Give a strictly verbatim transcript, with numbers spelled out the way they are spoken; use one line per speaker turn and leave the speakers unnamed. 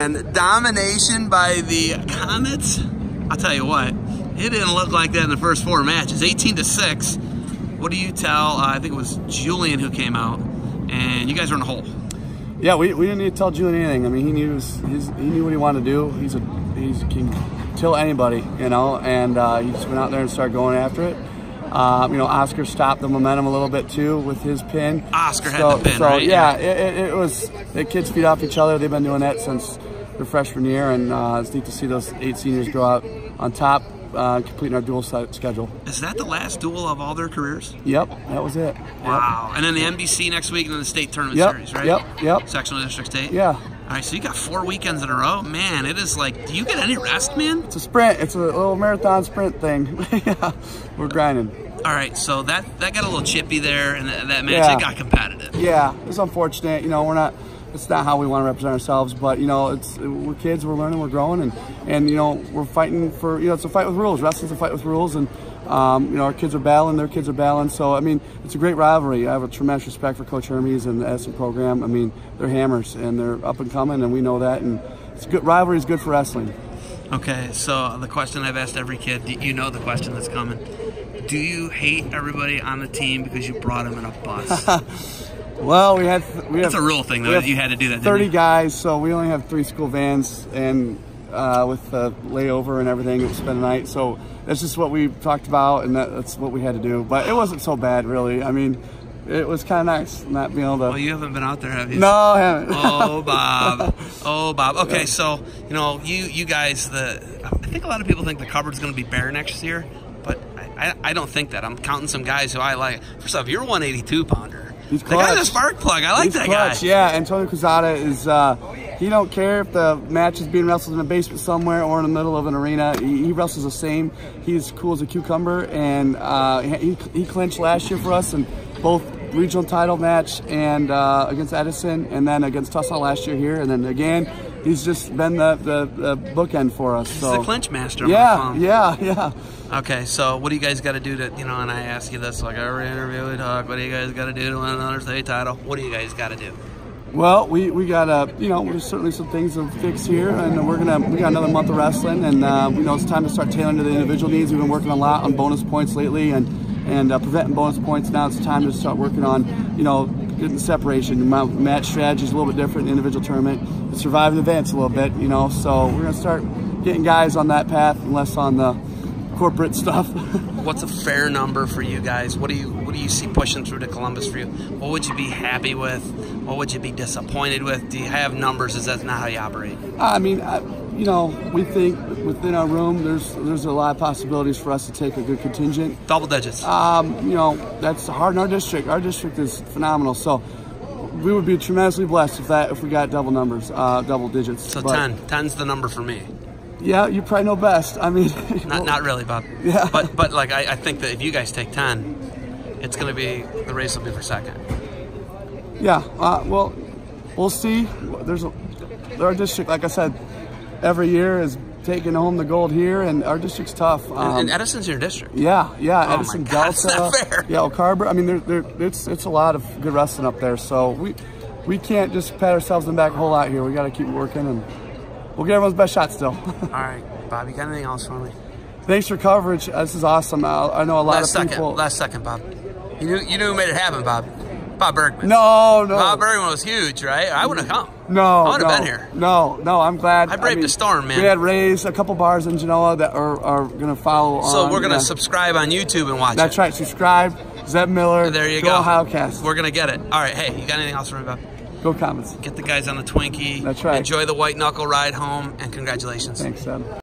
And domination by the Comets. I'll tell you what, it didn't look like that in the first four matches. eighteen to six. What do you tell? Uh, I think it was Julian who came out, and you guys were in a hole.
Yeah, we, we didn't need to tell Julian anything. I mean, he knew his, his, he knew what he wanted to do. He's a he's can kill anybody, you know, and uh, he just went out there and started going after it. Um, you know, Oscar stopped the momentum a little bit too with his pin.
Oscar
so,
had the pin,
so,
right?
Yeah, it, it, it was the kids feed off each other. They've been doing that since their freshman year, and uh, it's neat to see those eight seniors go out on top, uh, completing our dual schedule.
Is that the last duel of all their careers?
Yep, that was it.
Wow.
Yep.
And then the N B C next week, and then the state tournament
yep.
series, right?
Yep, yep.
Sectional district state?
Yeah.
All right, so you got four weekends in a row. Man, it is like, do you get any rest, man?
It's a sprint. It's a little marathon sprint thing. Yeah, we're grinding.
All right, so that that got a little chippy there, and that, that match,
yeah.
it got competitive.
Yeah, it's unfortunate. You know, we're not, it's not how we want to represent ourselves, but, you know, it's we're kids, we're learning, we're growing, and, and you know, we're fighting for, you know, it's a fight with rules. Wrestling's a fight with rules, and, um, you know, our kids are battling, their kids are battling. So, I mean, it's a great rivalry. I have a tremendous respect for Coach Hermes and the Edison program. I mean, they're hammers, and they're up and coming, and we know that, and it's good. Rivalry is good for wrestling.
Okay, so the question I've asked every kid, you know the question that's coming. Do you hate everybody on the team because you brought them in a bus?
Well, we had we
That's
have,
a real thing, though. You had to do that.
Thirty
didn't you?
guys, so we only have three school vans, and uh, with the layover and everything, we spend the night. So that's just what we talked about, and that, that's what we had to do. But it wasn't so bad, really. I mean, it was kind of nice not being able to.
Well, you haven't been out there, have you?
No, I haven't.
Oh, Bob. Oh, Bob. Okay, so you know, you you guys, the I think a lot of people think the cupboard's going to be bare next year, but I, I I don't think that. I'm counting some guys who I like. First off, you're a one eighty-two pounder.
He's
the guy's a spark plug. I like
He's
that
clutch.
guy.
Yeah, Antonio Cruzada is. Uh, he don't care if the match is being wrestled in a basement somewhere or in the middle of an arena. He, he wrestles the same. He's cool as a cucumber, and uh, he he clinched last year for us in both regional title match and uh, against Edison, and then against Tucson last year here, and then again. He's just been the, the, the bookend for us.
He's
so.
the clinch master. I'm
yeah, yeah, yeah.
Okay, so what do you guys got to do to, you know, and I ask you this like every interview we talk, what do you guys got to do to win another state title? What do you guys got to do?
Well, we, we got to, you know, there's certainly some things to fix here, and we're going to, we got another month of wrestling, and, uh, you know, it's time to start tailoring to the individual needs. We've been working a lot on bonus points lately, and, and uh, preventing bonus points. Now it's time to start working on, you know, getting separation. Match strategy is a little bit different in individual tournament. Surviving events a little bit, you know, so we're going to start getting guys on that path and less on the corporate stuff.
What's a fair number for you guys? What do you what do you see pushing through to Columbus for you? What would you be happy with? What would you be disappointed with? Do you have numbers? Is that not how you operate?
I mean, I, you know, we think within our room there's there's a lot of possibilities for us to take a good contingent.
Double digits.
Um, you know, that's hard in our district. Our district is phenomenal, so we would be tremendously blessed if that if we got double numbers, uh, double digits.
So
but,
ten. Ten's the number for me.
Yeah, you probably know best. I mean,
not not really, Bob.
Yeah.
But but like I, I think that if you guys take ten, it's going to be the race will be for second.
Yeah. Uh, well, we'll see. There's a our district, like I said, every year is taking home the gold here, and our district's tough. Um,
and, and Edison's your district.
Yeah, yeah.
Oh
Edison,
my God,
Delta,
that's not fair.
yeah, Oak Harbor. I mean, there, there, it's it's a lot of good wrestling up there. So we we can't just pat ourselves in the back a whole lot here. We got to keep working, and we'll get everyone's best shot still.
All right, Bob, you got anything else for me?
Thanks for coverage. Uh, this is awesome. I, I know a lot
last
of people.
Second, last second, Bob. You knew you knew who made it happen, Bob. Bob Bergman.
No, no.
Bob Bergman was huge, right? I wouldn't have come.
No,
I would have
no,
been here.
No, no, I'm glad.
I braved I mean, the storm, man.
We had Rays, a couple bars in Genoa that are, are going to follow
so
on.
we're going to
yeah.
subscribe on YouTube and watch
That's
it.
right. Subscribe. Zeb Miller.
There you
go.
go.
Ohio'cast.
We're going to get it. All right. Hey, you got anything else for me, Bob?
Go Comets.
Get the guys on the Twinkie.
That's right.
Enjoy the white knuckle ride home, and congratulations.
Thanks, Zeb.